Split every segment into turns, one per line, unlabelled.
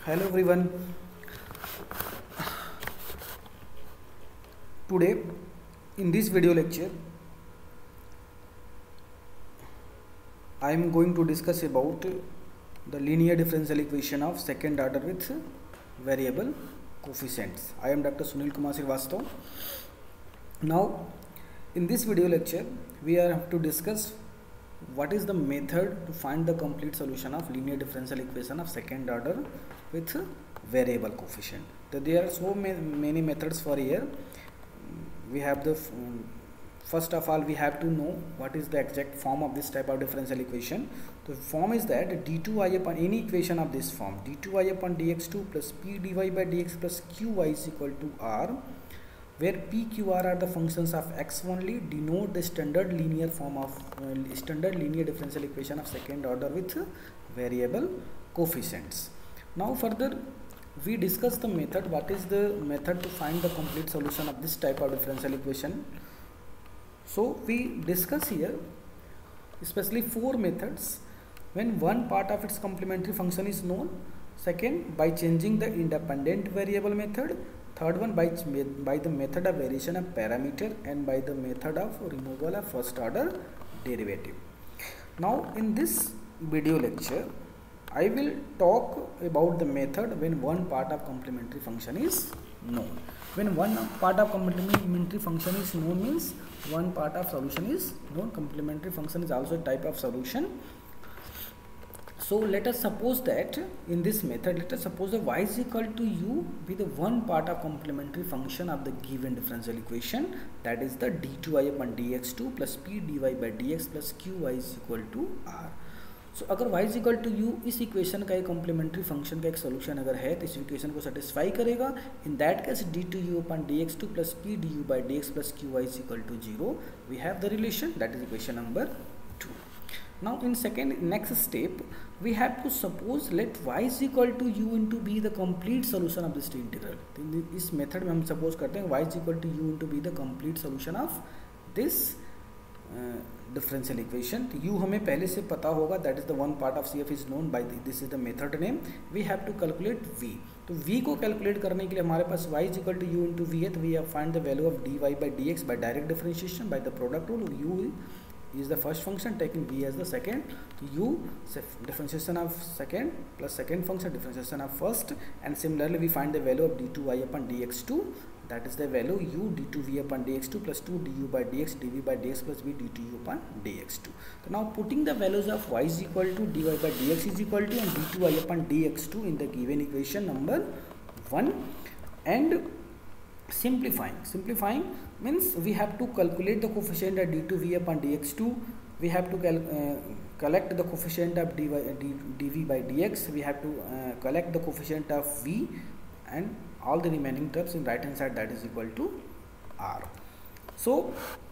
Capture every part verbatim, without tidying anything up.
Hello everyone. Today in this video lecture I am going to discuss about the linear differential equation of second order with variable coefficients. I am Doctor Sunil Kumar Srivastava. Now in this video lecture we are to discuss what is the method to find the complete solution of linear differential equation of second order with variable coefficient. So there are so many methods for here. We have the first of all we have to know what is the exact form of this type of differential equation. The form is that d two i upon any equation of this form, d two i upon dx two plus p dy by dx plus qy is equal to r, where p, q, r are the functions of x only, denote the standard linear form of uh, standard linear differential equation of second order with variable coefficients. Now further we discuss the method. What is the method to find the complete solution of this type of differential equation? So we discuss here especially four methods. When one part of its complementary function is known, second by changing the independent variable method, third one by, by the method of variation of parameter, and by the method of removal of first order derivative. Now in this video lecture I will talk about the method when one part of complementary function is known. When one part of complementary function is known means one part of solution is known. Complementary function is also a type of solution. So let us suppose that in this method, let us suppose that y is equal to u be the one part of complementary function of the given differential equation, that is the d two i upon dx two plus p dy by dx plus qy is equal to r. So अगर y is equal to u इस equation का एक complementary function का एक solution अगर है तो इस इक्वेशन को सेटिस्फाई करेगा. In that case d two u upon dx two plus p du by dx plus qy is equal to zero. We have the relation, that is equation number two. Now in second next step we have to suppose let y is equal to u into b the complete solution of this integral. इस method में हम suppose करते हैं y is equal to u into b the complete solution of this differential equation. तो u हमें पहले से पता होगा, that is the one part of C F is known by this is the method name. We have to calculate v. तो v को कैलकुलेट करने के लिए हमारे पास y is equal to u into v है, तो we have find the value of dy by d x by direct differentiation by the product rule. u is the first function, taking v as the second. So u differentiation of second plus second function differentiation of first, and similarly we find the value of d two i upon dx two, that is the value u d two v upon dx two plus two du by dx dv by dx plus v d two u upon dx two. So now putting the values of y is equal to dy by dx is equal to and d two i upon dx two in the given equation number one, and simplifying simplifying means we have to calculate the coefficient of d two v upon dx two. We have to cal uh, collect the coefficient of dy, d, dv by dx. We have to uh, collect the coefficient of v, and all the remaining terms in right hand side, that is equal to r. So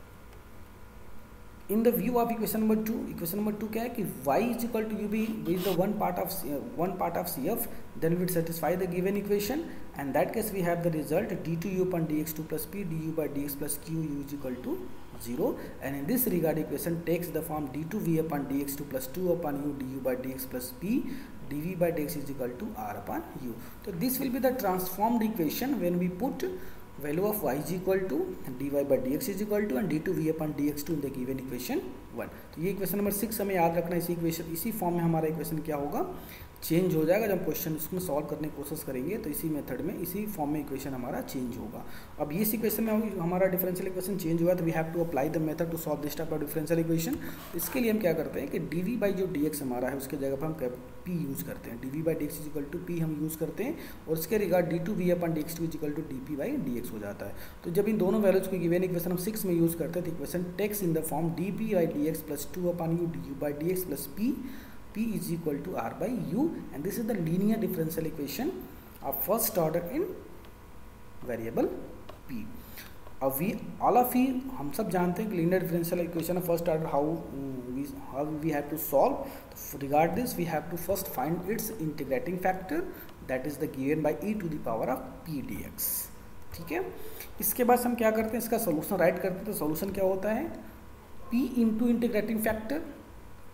in the view of equation number two, equation number two क्या है कि y is equal to u be is the one part of uh, one part of C F, then we satisfy the given equation, and that case we have the result d two u upon dx two plus p du by dx plus q u is equal to zero, and in this regard equation takes the form d two v upon dx two plus two upon u du by dx plus p dv by dx is equal to r upon u. So this will be the transformed equation when we put value of y is equal to dy by dx is equal to and d two v upon dx two in the given equation one. तो ये equation number six हमें याद रखना है. इसी equation इसी form में हमारा इक्वेशन क्या होगा, चेंज हो जाएगा. जब क्वेश्चन उसमें सॉल्व करने की कोशिश करेंगे तो इसी मेथड में इसी फॉर्म में इक्वेशन हमारा चेंज होगा. अब इस इक्वेशन में हमारा डिफरेंशियल इक्वेशन चेंज हुआ तो we have to apply the method to solve this type of differential equation. इसके लिए हम क्या करते हैं कि dv बाई जो dx हमारा है उसके जगह पर हम p यूज़ करते हैं. dv by dx is equal to p हम यूज़ करते हैं, और इसके regard d two v upon dx two is equal to dp by dx हो जाता है. तो जब इन दोनों वैल्यूज को गिवन इक्वेशन हम सिक्स में यूज़ करते हैं तो equation takes in the form dp by dx plus two upon u du by dx plus p p is equal to r by u, and this is the linear differential equation of first order in variable p. अब we all of you हम सब जानते हैं कि linear differential equation of first order how we how we have to solve. Regard this we have to first find its integrating factor, that is the given by e to the power of p dx. ठीक है, इसके बाद हम क्या करते हैं, इसका solution right करते हैं. तो सोल्यूशन क्या होता है, p into integrating factor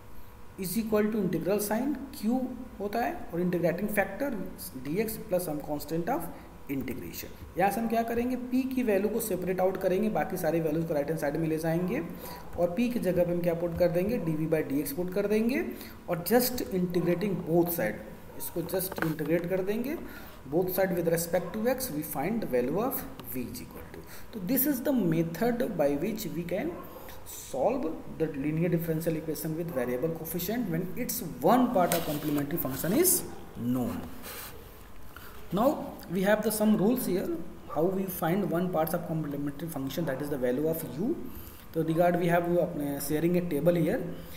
is equal to integral sign q होता है और integrating factor dx plus some constant of integration. यहाँ से हम क्या करेंगे, p की वैल्यू को सेपरेट आउट करेंगे, बाकी सारी वैल्यूज को राइट हैंड साइड में ले जाएंगे और p की जगह पे हम क्या पुट कर देंगे, dv by d x put कर देंगे और जस्ट इंटीग्रेटिंग बोथ साइड, इसको जस्ट इंटीग्रेट कर देंगे both side with respect to x, we find the value of v is equal to. तो this is the method by which we can solve the linear differential equation with variable coefficient when its one part of complementary function is known. Now we have the some rules here how we find one part of complementary function, that is the value of u. So regard we have uh, sharing a table here.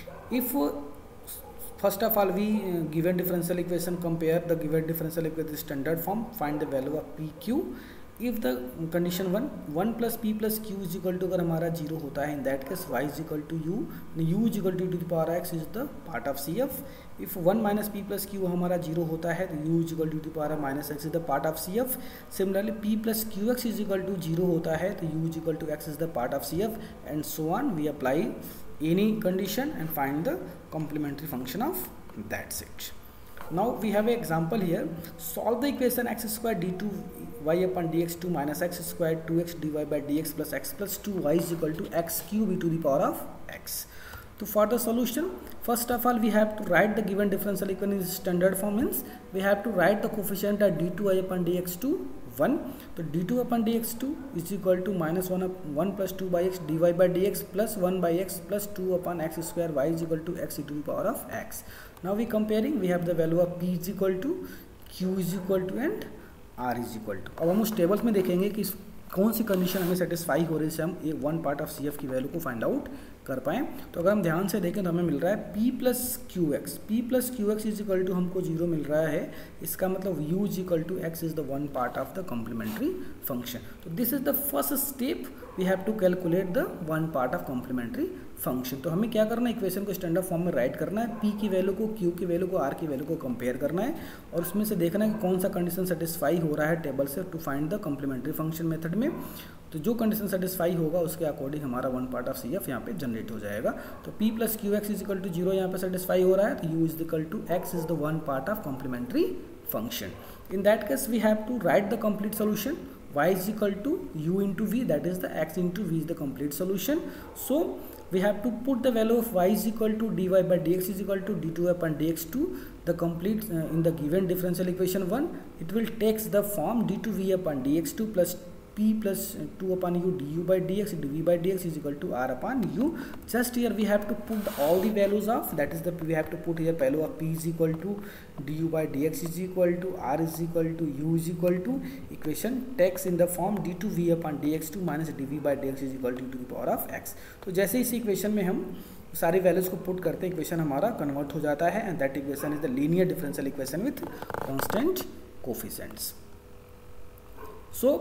If uh, first of all we uh, given differential equation, compare the given differential equation with the standard form, find the value of pq. If the condition one one plus p plus q is equal to अगर हमारा zero होता है, in that case y is equal to u, u is equal to to the power x is the part of C F. If one minus p plus q हमारा zero होता है तो u is equal to the power minus x is the part of C F. Similarly P plus q x is equal to zero होता है तो u is equal to x is the part of C F and so on. We apply any condition and find the complementary function of that's it. Now we have an example here. Solve the equation x square d two y upon dx two minus x square two x dy by dx plus x plus two y is equal to x cube e to the power of x. So for the solution, first of all we have to write the given differential equation in standard form, means we have to write the coefficient at d two y upon dx two one. So d two upon dx two is equal to minus one up one plus two by x dy by dx plus one by x plus two upon x square y is equal to x e to the power of x. Now we comparing, we have the value of p is equal to, q is equal to and r is equal to. अब हम उस tables में देखेंगे कि कौन सी condition हमें satisfy हो रही है, हम एक one part of C F की वैल्यू को फाइंड आउट कर पाएँ। तो अगर हम ध्यान से देखें तो हमें मिल रहा है p plus q x, p plus q x is equal to हमको जीरो मिल रहा है, इसका मतलब u is equal to x is the one part of the complementary function. तो this is the first step, we have to calculate the one part of complementary function. तो हमें क्या करना है, इक्वेशन को स्टैंडर्ड फॉर्म में right करना है, p की वैल्यू को, q की वैल्यू को, r की वैल्यू को कंपेयर करना है और उसमें से देखना है कि कौन सा कंडीशन सेटिस्फाई हो रहा है टेबल से to find the complementary function method में। तो जो कंडीशन सेटिस्फाई होगा उसके अकॉर्डिंग हमारा one part of C F यहाँ पे जनरेट हो जाएगा। तो p plus q x is equal to zero यहाँ पे सेटिस्फाई हो रहा है, तो u is equal to x is the one part of complementary function. In that case we have to write the complete solution, y is equal to u into v, that is the x into v is the complete solution. So we have to put the value of y is equal to dy by dx is equal to d two upon dx two, the complete uh, in the given differential equation one, it will takes the form d two v upon dx two plus p plus two upon u du by dx dv by dx is equal to r upon u. Just here we have to put all the values of, that is the we have to put here value of p is equal to du by dx is equal to r is equal to u is equal to, equation takes in the form d two v upon dx two minus dv by dx is equal to to the power of x. तो जैसे इस equation में हम सारी values को put करते हैं, equation हमारा कन्वर्ट हो जाता है and that equation is the linear differential equation with constant coefficients. So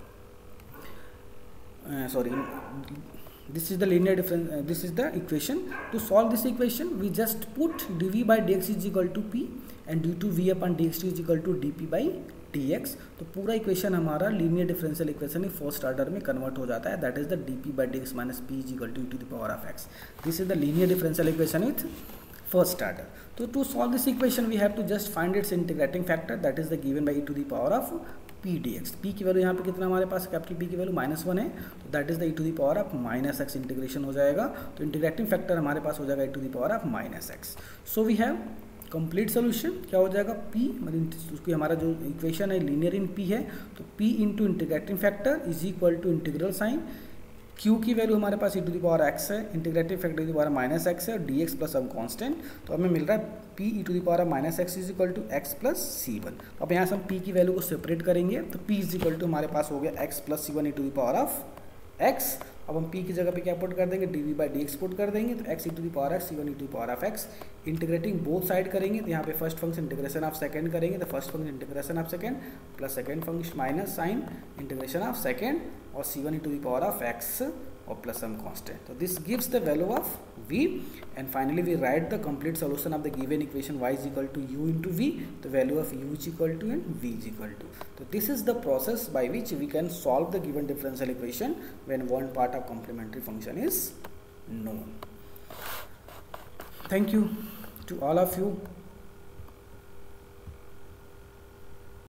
Uh, sorry, this is the linear difference, uh, this is the equation. To solve this equation we just put dv by dx is equal to p and d two v upon dx two is equal to dp by dx. तो पूरा equation हमारा linear differential equation ही first order में convert हो जाता है, that is the dp by dx minus p is equal to e to the power of x. This is the linear differential equation with first order. So to solve this equation we have to just find its integrating factor, that is the given by e to the power of p dx. p की value यहाँ पे कितना हमारे पास, capital p की value minus one है, तो that is the e to the power of minus x integration हो जाएगा. तो इंटीग्रेटिंग फैक्टर हमारे पास हो जाएगा e to the power of minus x. So we have complete solution. क्या हो जाएगा, p मतलब उसकी हमारा जो इक्वेशन है लीनियर इन p है, तो p into integrating factor is equal to integral sign, q की वैल्यू हमारे पास e to the power x है, integrative factor e to the power minus x है और dx प्लस सब कांस्टेंट. तो हमें मिल रहा है p e to the power minus x is equal to x plus C one. अब यहाँ से हम p की वैल्यू को सेपरेट करेंगे, तो p इज इक्वल टू हमारे पास हो गया x plus C one e to the power of x. अब हम p की जगह पे क्या पुट कर देंगे, dv बाई dx पुट कर देंगे, तो x e to the power x c one e to the power of x. Integrating both side करेंगे, तो यहाँ पे first function integration of second करेंगे, तो first function integration of second plus second function minus sign integration of second और c one e to the power of x or plus some constant. So this gives the value of v, and finally we write the complete solution of the given equation y is equal to u into v, the value of u is equal to and v is equal to. So this is the process by which we can solve the given differential equation when one part of complementary function is known. Thank you. to all of you,